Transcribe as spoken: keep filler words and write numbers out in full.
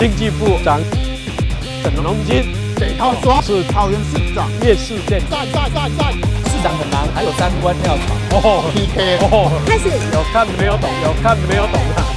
经济部长沈荣金， 北套说是桃园市长叶世健， 赞赞赞赞， 市长很忙，还有三关要闯。 哦 P K 哦， 开始有看没有懂，有看没有懂的。